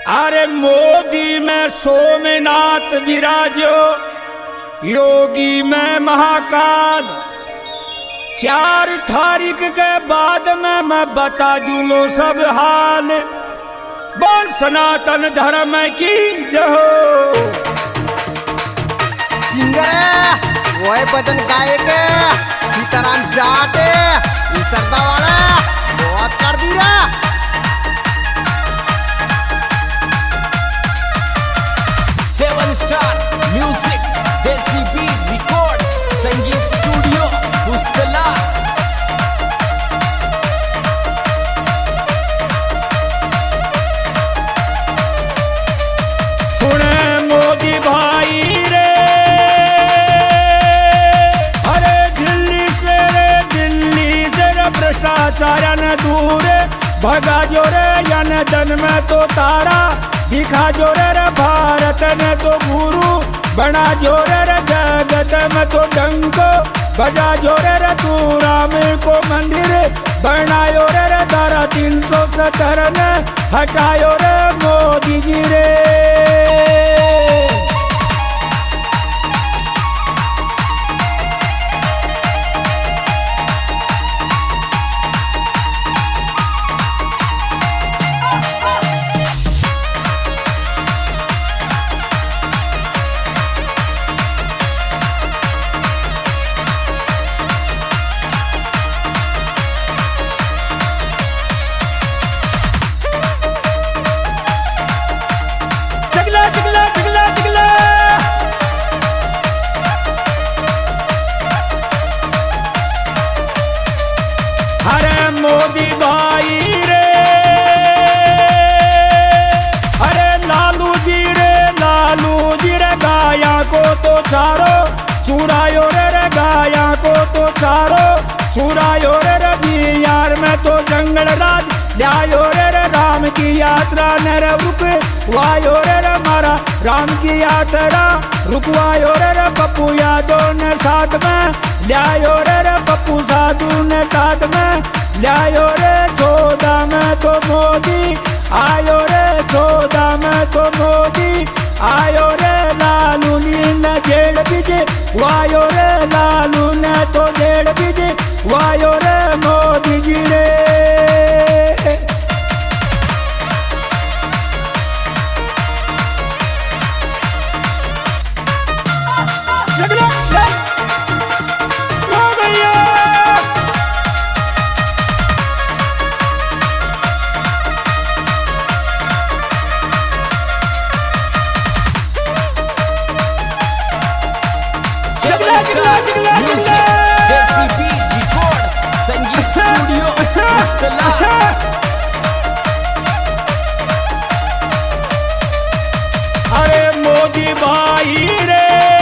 अरे मोदी में सोमनाथ विराजो, योगी में महाकाल। 4 तारीख के बाद में मैं बता दूंगा सब हाल। बोल सनातन धर्म की जय हो। सिंगर वो भजन गायक सीताराम जाट सरदा वाला बहुत कर दी रा। 7 star music desi beat record संगीत स्टूडियो पुस्तला। सुने मोदी भाई रे, अरे दिल्ली से रे भ्रष्टाचार न दूर भगा जो रे यन धन में तो तारा दिखा जो रे भारत ने तो गुरु बना जो रे जगत में तो डंको बजा जो रे तू राम को मंदिर बनायो रे धारा 370 ने हटायो रे मोदी जी रे। मोदी भाई रे, अरे लालू जी रे गाया को तो चारो सुरायो रे गाया को तो चारो सुरायो रे बिहार में तो जंगल राज लायो रे राम की यात्रा नर रुक वायो रे मारा राम की यात्रा रुकवायो रे पप्पू यादव ने साथ में लायो रे पप्पू साधु ने साथ में लायो रे 14 में तो मोदी आयो रे 14 में तो मोदी आयो रे लालू ने जेड़ बीजे वायो रे लालू ने तो जेड़ बीजे वायो रे मोदी जी रे। म्यूजिक देसी बीट रिकॉर्ड संगीत स्टूडियो पुस्तला। अरे मोदी भाई रे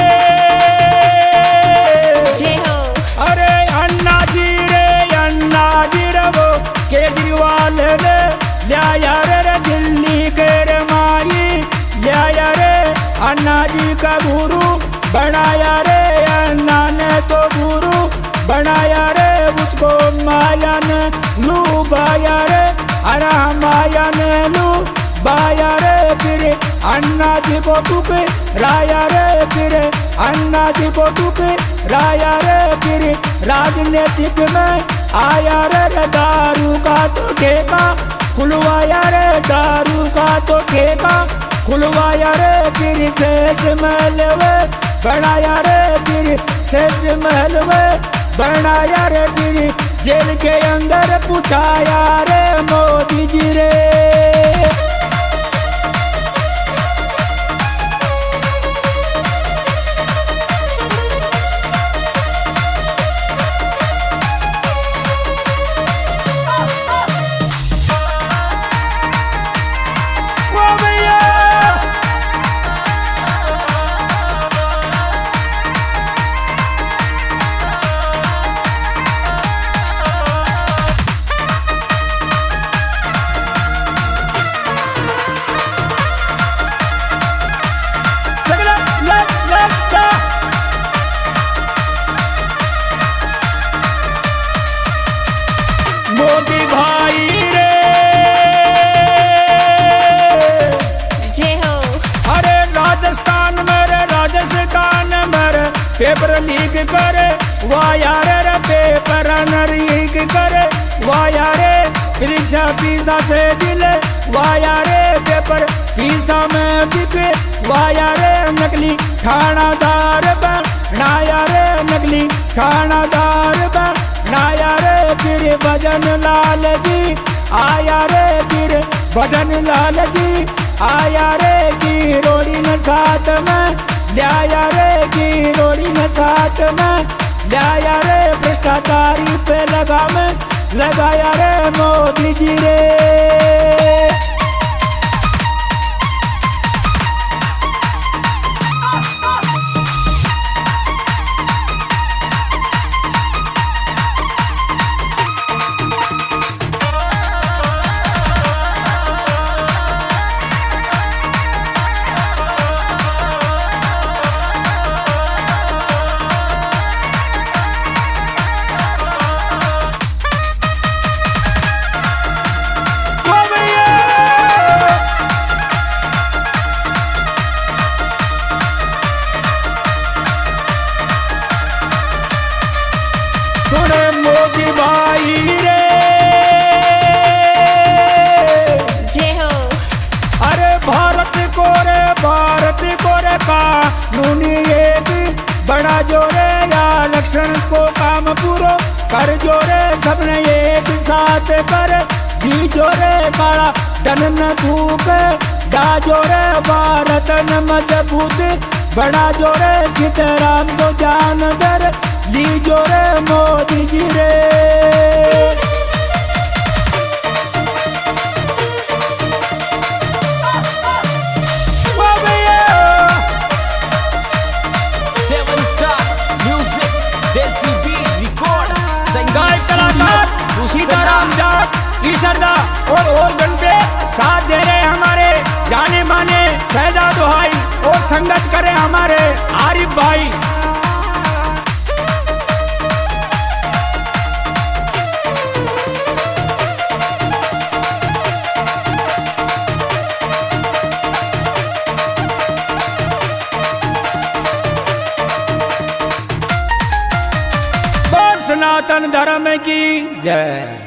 जय हो। अरे अन्ना जी रे वो केजरीवाल रे लाया रे दिल्ली के रे माई लाया रे अन्ना जी का गुरु बनाया रे अन्ना ने तो गुरु बनाया रे उसको माया ने लू बाया रे अरे माया ने लू बाया रे फिर अन्ना जी को टूक राया रे फिर अन्ना जी को टूक राया रे फिर राजनीतिक में आया रे दारू का तो ठेका खुलवाया रे दारू का तो ठेका खुलवाया रे फिर शेष महल में बनाया रे फिर शेष महल में बनाया रे फिर जेल के अंदर पुछाया रे मोदी जी रे। लीक करे वाया रे रिक्शा पीसा से दिल वाया रे पेपर पीसा में बिके वाया रे नकली थानादार बनाया रे नकली थानादार बनाया रे फिर भजन लाल जी आया रे फिर भजन लाल जी आया रे की रोड़ी न साथ में लाया रे की रोड़ी न साथ में लाया रे भ्रष्टाचारी पे लगाया रे मोदी जी रे। सुने मोदी भाई रे जय हो। अरे भारत को रे कानूनी एक बड़ा जोरे या लक्षण को काम पूरो कर जोरे सबने एक साथ कर दी जोरे काला धन न थूक डा जोरे भारत न मजबूत बड़ा जोरे सीताराम को जान दर ली जोरे मोदी जी रे। Seven star music desi beat record गाय कलाकार सीताराम जाट ईशरदा और गण पे साथ दे रहे हमारे जाने माने शहजाद भाई और संगत करे हमारे आरिफ भाई। सनातन धर्म की जय।